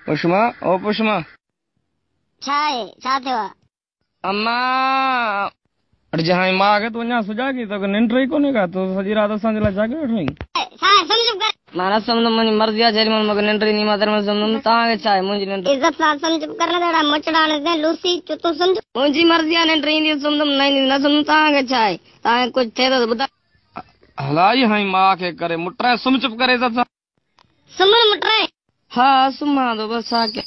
पुष्मा ओ पुष्मा छा है छा थियो आहे? अम्मा अरे जहाँ माँ के तो यहाँ सुजा की तो निंड रही कोने का तो सजी रात सांझ ला जाके बैठ रही छा है समझ कर माना समझ मुझी मर्जी आ जेरी मन मग निंड रही नहीं मातर में समझ ता के छा है मुझी निंड इज्जत सां समझ करने देड़ा मचड़ाने दे लूसी चो तू समझ मुझी मर्जी आ निंड रही नहीं समझ नहीं ना समझ ता के छा है ता कुछ थे तो बता हलाई हाई माँ के करे मुट्रा सुम चुप करे ससा सुमन मुट्रे हाँ सुमा दो बस आके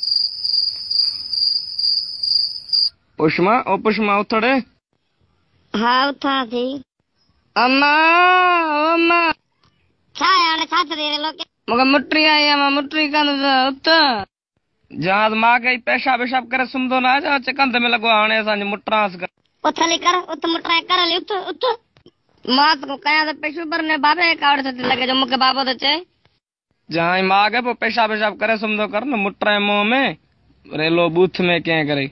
पुष्मा ओ पुष्मा उठड़े हाँ उठा थी अम्मा ओ अम्मा छा है आने छा थे रे लोग मगर मुट्री आई अम्मा मुट्री का उत जहाँ माँ के पेशाब पेशाब करे सुम दो ना जा चिकन में लगो आने सांझ मुट्रास कर उथली कर उत मुट्रा कर ले उत उत माँ तो कया तो पेशु पर ने बाबे कावड़ से लगे जो मुके बाबो तो चे जहाँ माँ के वो पेशाब पेशाब करे सुम दो कर न मुट्रा मुंह में रेलो बूथ में क्या करे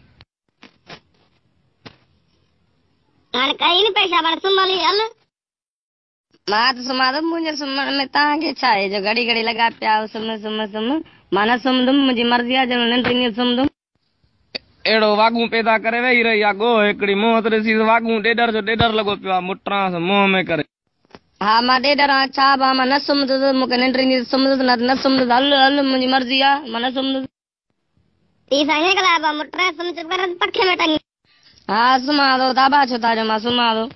आने कहीं नहीं पेशाब आने सुमली हल माँ तो सुमा दो मुझे सुमन में तांगे छाए जो घड़ी घड़ी लगा प्याव सुम माना सुम दुम मुझे मर्जी आ जन नंटनी सुम दुम एड़ो वागू पैदा करे वही रही आ गो एकड़ी मुंह तरे सी वागू डेडर लगो पिया मुट्रा से मुंह में करे हाँ मां डेडर आ छा बा मां न सुम दो मुके नंटनी सुम दो न सुम दो हल हल मुझी मर्जी आ मां सुम दो ती साहे कला बा मुट्रा समझ कर पखे में टंगी हाँ सुमा दो दाबा छो ताजो मां सुमा दो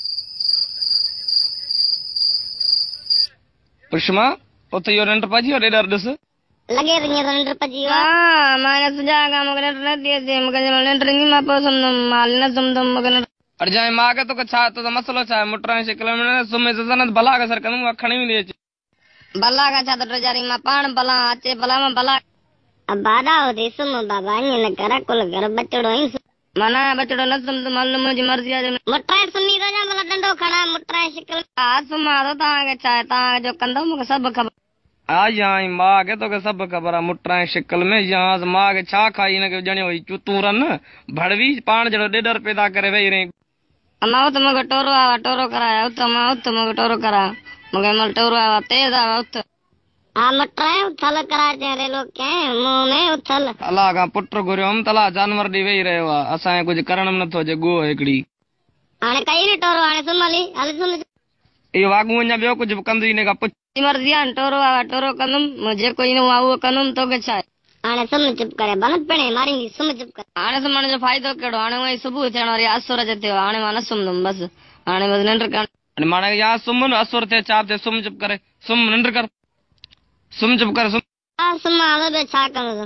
पुष्मा उते यो नंट पाजी और डेडर दस लगे रही रंडर पजी हाँ माने सुजागा मगर नंट न दिए दे मगर नंट नहीं मा पसम माल न सुम दम मगर अरे जाए मां के तो छा तो मसलो छा मुट्रा से किलो में सुमे जन भला का सर कनु अखणी भी ले भला का छा तो जारी मा पान भला आचे भला में भला अब बादा हो दे सुम बाबा ने करा कुल घर बचड़ो ही मना बचड़ो न सुम तो मल मुझी मर्जी आ मुट्रा सुनी तो जा भला डंडो खड़ा मुट्रा शिकल आ सुमा दो ता के छा ता जो कंदो मुके सब खबर आ यहाँ माँ के तो सब खबर है मुट्रा शिकल में यहाँ माँ के छा खाई न जने हुई चुतूरन भड़वी पान जड़ो डेडर पैदा करे वही रही अम्मा तो मगर टोरो आवा टोरो कराया उत अम्मा उत मगर टोरो करा मगर मल टोरो आवा तेज आवा उत आ मुट्रा उथल करा जे रे लोग के मुंह में उथल अला का पुत्र गुरु हम तला जानवर दी वही रहे वा असा कुछ करणम न थो जे गो एकड़ी आने कई रे टोरो आने सुमली हल सुन ये वागू न बियो कुछ कंदी ने का पुछ मर्जी आन टोरो आवा टोरो कनुम मुझे कोई न आऊ कनुम तो के छाए आने सुम चुप करे बनत पणे मारी सुम चुप कर आने सुमण जो फायदो केड़ो आने वही सुबह थियण वारी असुर जते आने माना सुमदम बस आने बस नंडर कर अने माने या सुमन असुर थे चाप थे सुम चुप करे सुम नंडर कर सुम चुप कर सुम आ सुम आवे बे छा करो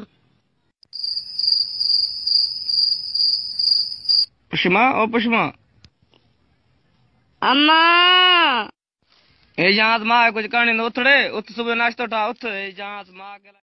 पुष्मा ओ पुष्मा अम्मा ए जहाज माँ कुछ करने उठड़े उठ सुबह नाश्ता उठा उठ जहाज माँ